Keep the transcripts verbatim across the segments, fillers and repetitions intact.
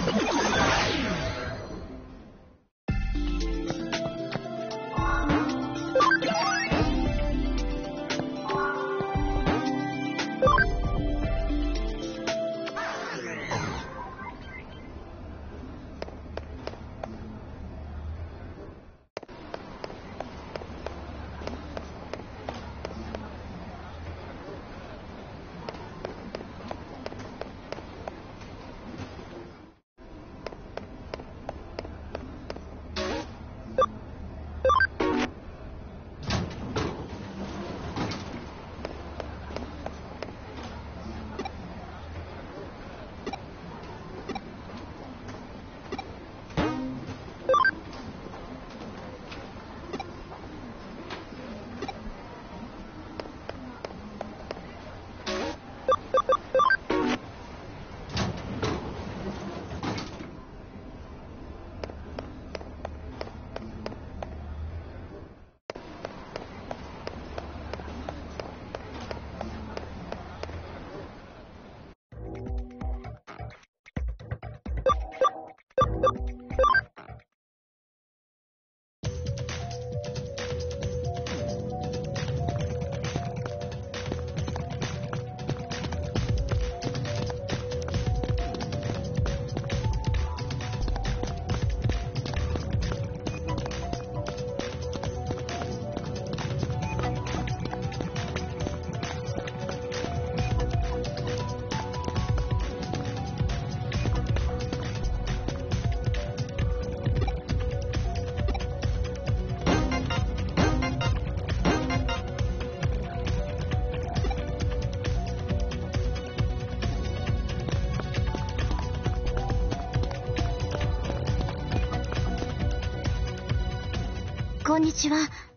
こんにちは。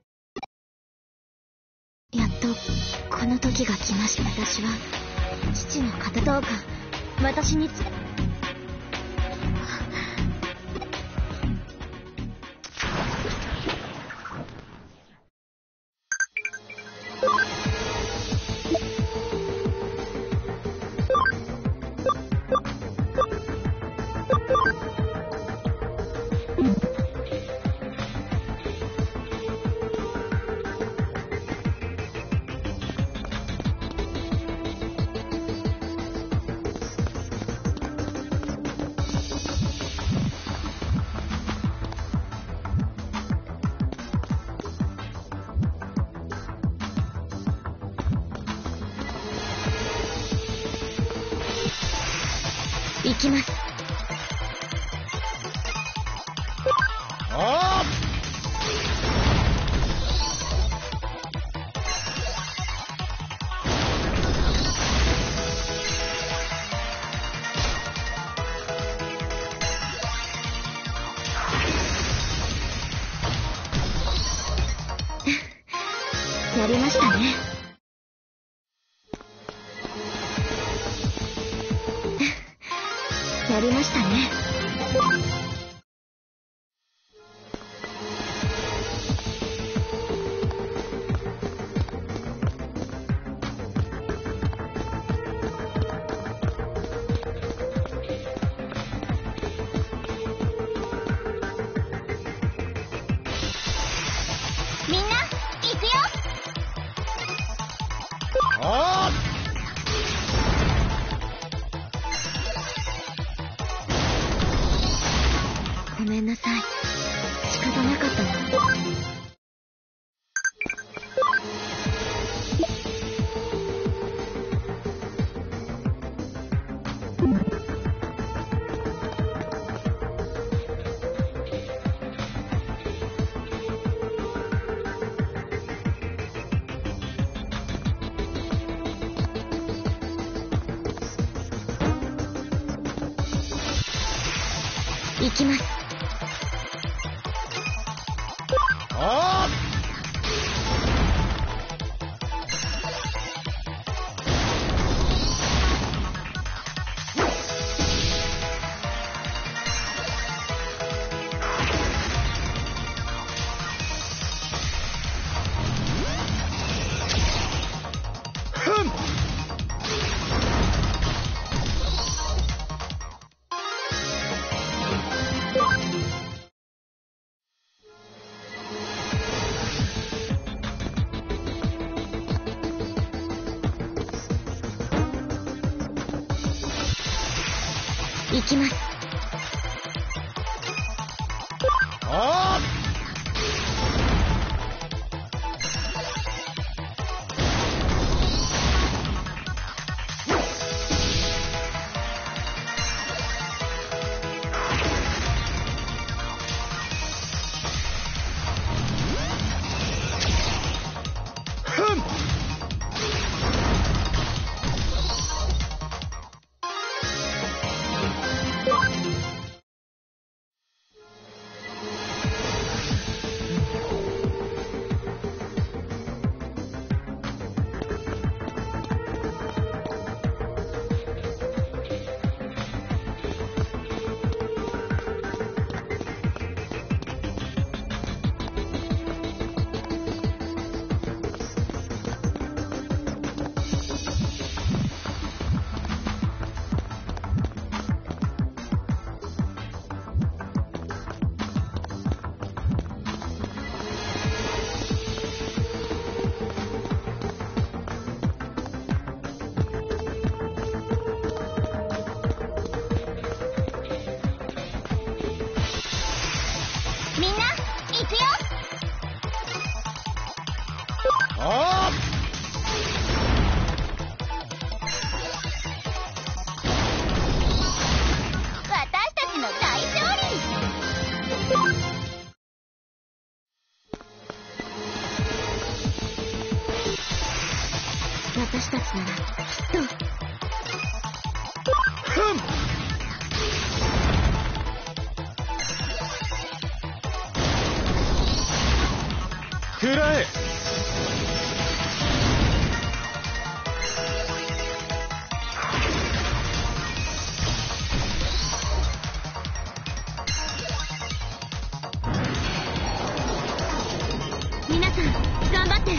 やっとこの時が来ました。私は父の方。どうか私につ行きます。 あやりましたね。やりましたね。みんな行くよ。 あごめんなさい。仕方なかったの。行きます。 あ行きます。 あー私たちならきっと。 ふん食らえ。 皆さん頑張って。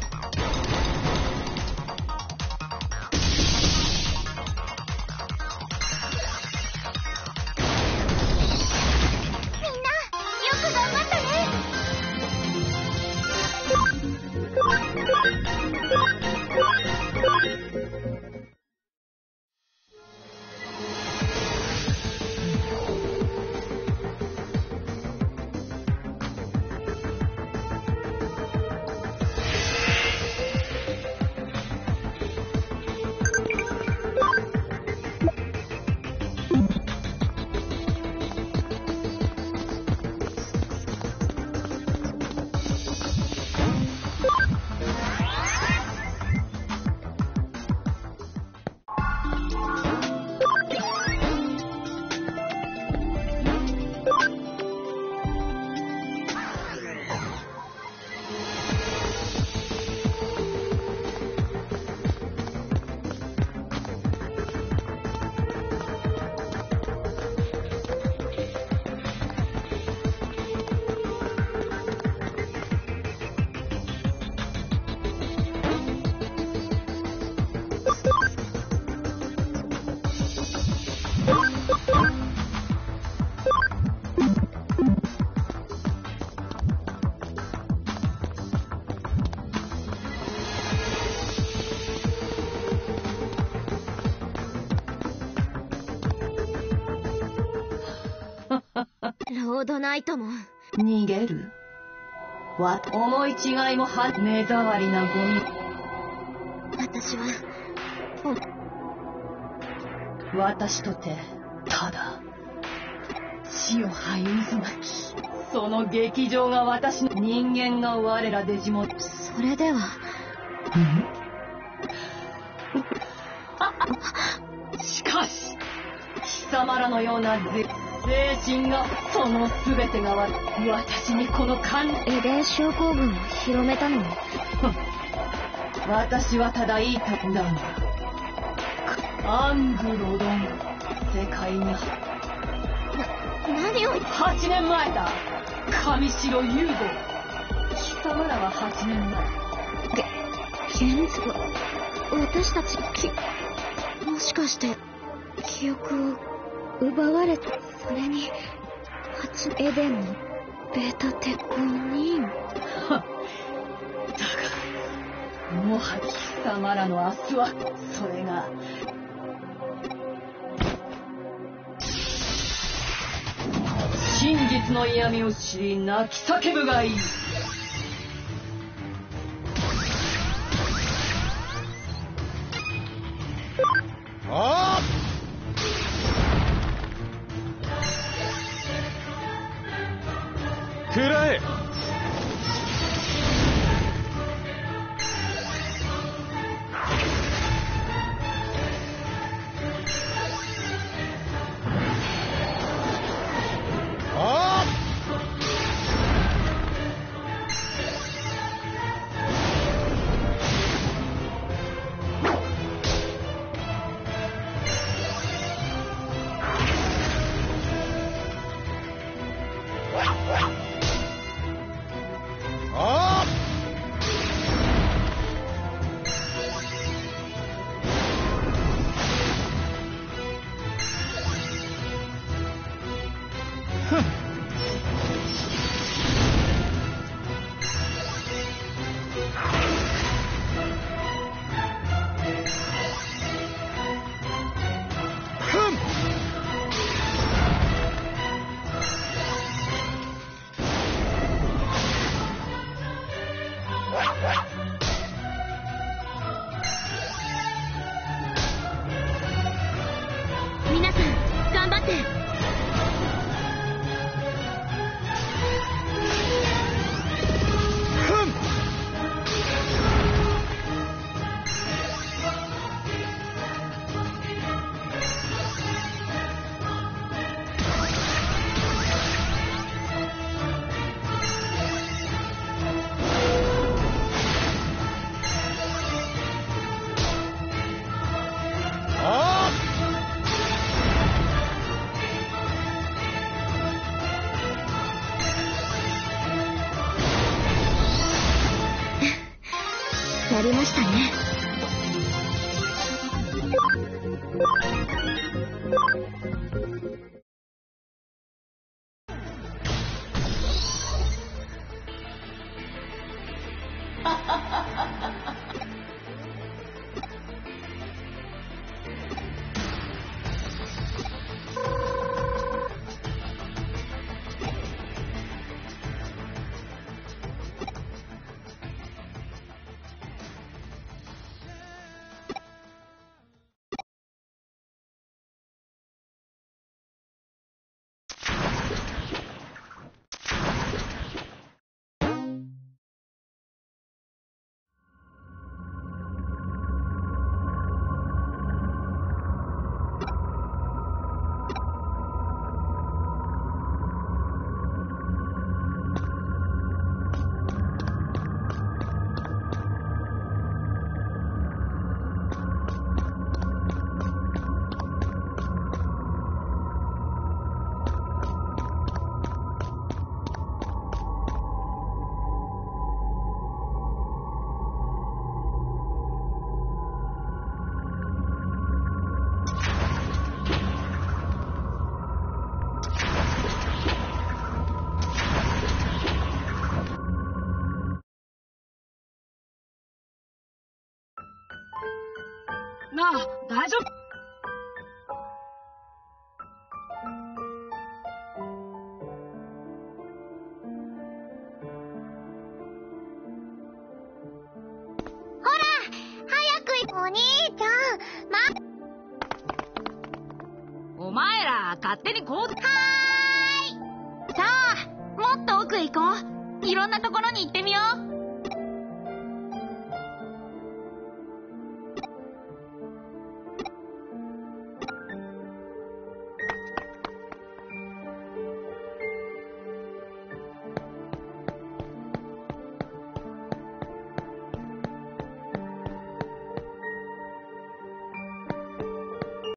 ロードナイトも逃げるわ。思い違いもは目障りなゴミ。 私は私とてただ血を這い渦巻き、その劇場が私の人間が我らデジモン。 それではしかし貴様らのような精神がその全てが私にこの感エデン症候群を広めたのも私はただ言いたんだが、アングロドン世界にな何をはちねんまえだ。神城優吾、貴様らははちねんまえ。 現在私たちきもしかして記憶を奪われた。それに八エデンのベータ鉄鋼にだがもは貴様らの明日はそれがの嫌味を知り泣き叫ぶがいい。 ああ、くらえ。 皆さん頑張って。やりましたね。 なあ、大丈夫？ ほら早く行こう。お兄ちゃん、ま。 お前ら勝手にこう。はーい。さあもっと奥へ行こう。いろんなところに行ってみよう。